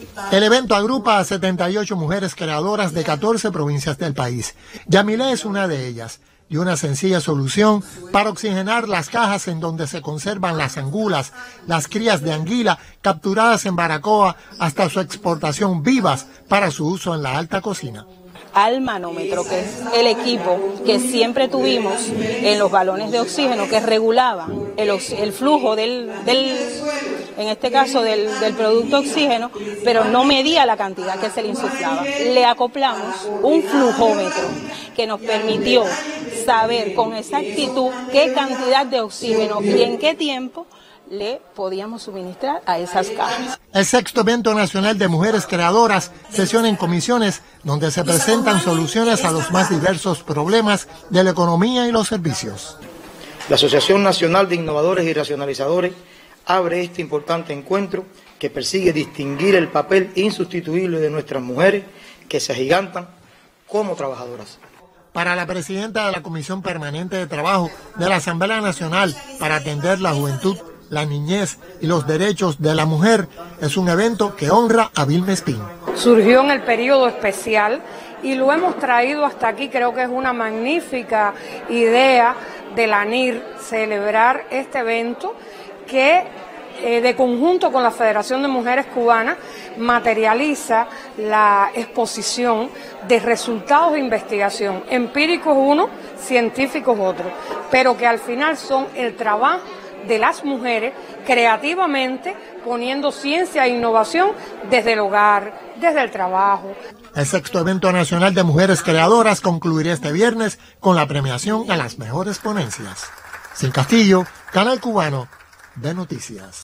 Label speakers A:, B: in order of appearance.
A: El evento agrupa a 78 mujeres creadoras de 14 provincias del país. Yamilé es una de ellas, y una sencilla solución para oxigenar las cajas en donde se conservan las angulas, las crías de anguila capturadas en Baracoa hasta su exportación vivas para su uso en la alta cocina.
B: Al manómetro, que es el equipo que siempre tuvimos en los balones de oxígeno que regulaba el flujo en este caso del producto oxígeno, pero no medía la cantidad que se le insuflaba. Le acoplamos un flujómetro que nos permitió saber con exactitud qué cantidad de oxígeno y en qué tiempo le podíamos suministrar a esas cajas.
A: El sexto evento nacional de mujeres creadoras sesiona en comisiones donde se presentan soluciones a los más diversos problemas de la economía y los servicios.
C: La Asociación Nacional de Innovadores y Racionalizadores abre este importante encuentro que persigue distinguir el papel insustituible de nuestras mujeres que se agigantan como trabajadoras.
A: Para la presidenta de la Comisión Permanente de Trabajo de la Asamblea Nacional para atender la juventud, la niñez y los derechos de la mujer, es un evento que honra a Vilma Espín.
D: Surgió en el periodo especial y lo hemos traído hasta aquí. Creo que es una magnífica idea de la ANIR celebrar este evento que de conjunto con la Federación de Mujeres Cubanas materializa la exposición de resultados de investigación, empíricos uno, científicos otro, pero que al final son el trabajo de las mujeres creativamente poniendo ciencia e innovación desde el hogar, desde el trabajo.
A: El sexto evento nacional de mujeres creadoras concluirá este viernes con la premiación a las mejores ponencias. Sin Castillo, Canal Cubano de Noticias.